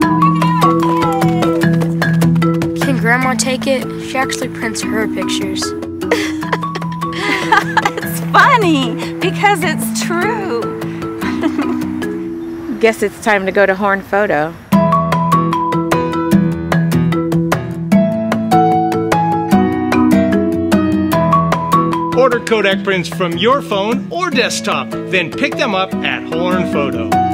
Can Grandma take it? She actually prints her pictures. It's funny because it's true. Guess it's time to go to Horn Photo. Order Kodak prints from your phone or desktop, then pick them up at Horn Photo.